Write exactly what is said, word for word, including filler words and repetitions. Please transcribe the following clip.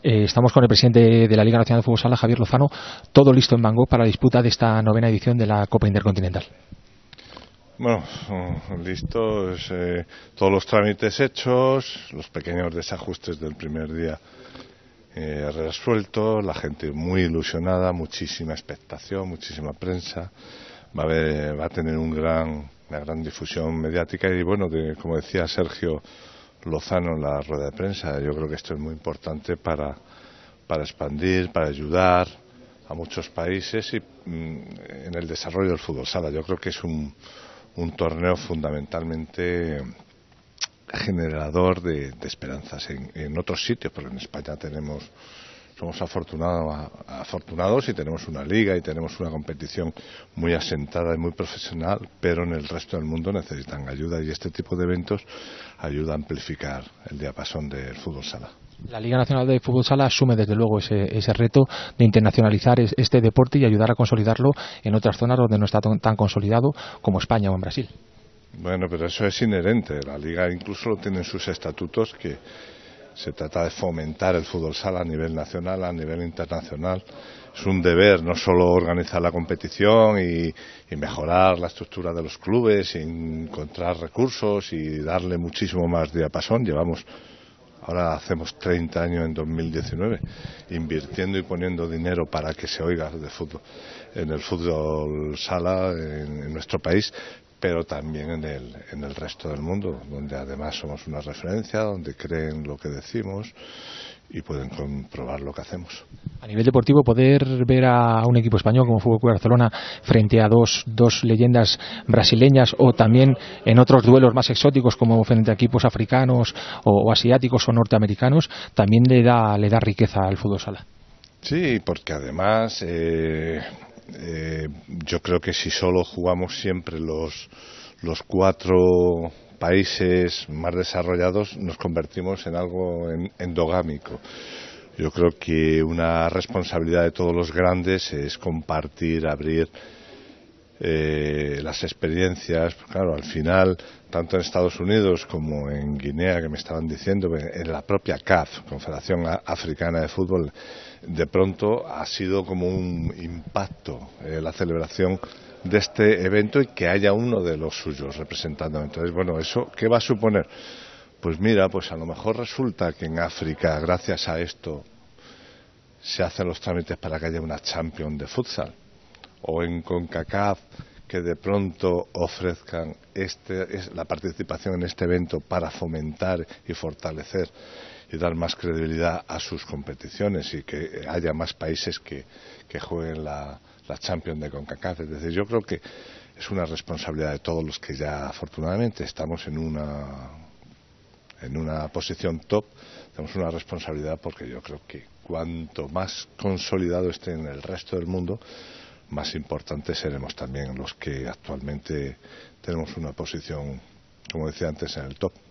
Eh, estamos con el presidente de la Liga Nacional de Fútbol Sala, Javier Lozano, todo listo en Bangkok para la disputa de esta novena edición de la Copa Intercontinental. Bueno, listos, eh, todos los trámites hechos, los pequeños desajustes del primer día eh, resueltos, la gente muy ilusionada, muchísima expectación, muchísima prensa, va a, haber, va a tener un gran, una gran difusión mediática y bueno, de, como decía Sergio Lozano en la rueda de prensa, yo creo que esto es muy importante para, para expandir, para ayudar a muchos países y mm, en el desarrollo del fútbol sala. Yo creo que es un, un torneo fundamentalmente generador de, de esperanzas en, en otros sitios, porque en España tenemos somos afortunado, afortunados y tenemos una liga y tenemos una competición muy asentada y muy profesional, pero en el resto del mundo necesitan ayuda y este tipo de eventos ayuda a amplificar el diapasón del fútbol sala. La Liga Nacional de Fútbol Sala asume desde luego ese, ese reto de internacionalizar este deporte y ayudar a consolidarlo en otras zonas donde no está tan consolidado como España o en Brasil. Bueno, pero eso es inherente. La Liga incluso lo tiene en sus estatutos que se trata de fomentar el fútbol sala a nivel nacional, a nivel internacional. Es un deber no solo organizar la competición y, y mejorar la estructura de los clubes, y encontrar recursos y darle muchísimo más diapasón. Llevamos, ahora hacemos treinta años en dos mil diecinueve, invirtiendo y poniendo dinero para que se oiga de fútbol, en el fútbol sala en, en nuestro país, pero también en el, en el resto del mundo, donde además somos una referencia, donde creen lo que decimos y pueden comprobar lo que hacemos. A nivel deportivo, poder ver a un equipo español como Fútbol Club Barcelona frente a dos, dos leyendas brasileñas o también en otros duelos más exóticos como frente a equipos africanos o, o asiáticos o norteamericanos, también le da, le da riqueza al fútbol sala. Sí, porque además eh, eh, yo creo que si solo jugamos siempre los, los cuatro países más desarrollados nos convertimos en algo en, endogámico. Yo creo que una responsabilidad de todos los grandes es compartir, abrir eh, las experiencias. Claro, al final, tanto en Estados Unidos como en Guinea, que me estaban diciendo, en la propia C A F, Confederación Africana de Fútbol, de pronto ha sido como un impacto eh, la celebración de este evento y que haya uno de los suyos representando. Entonces, bueno, ¿eso qué va a suponer? Pues mira, pues a lo mejor resulta que en África, gracias a esto, se hacen los trámites para que haya una Champions de futsal, o en CONCACAF, que de pronto ofrezcan este, es, la participación en este evento para fomentar y fortalecer y dar más credibilidad a sus competiciones y que haya más países que, que jueguen la, la Champions de CONCACAF. Es decir, yo creo que es una responsabilidad de todos los que ya afortunadamente estamos en una en una posición top. Tenemos una responsabilidad porque yo creo que cuanto más consolidado esté en el resto del mundo, más importantes seremos también los que actualmente tenemos una posición, como decía antes, en el top.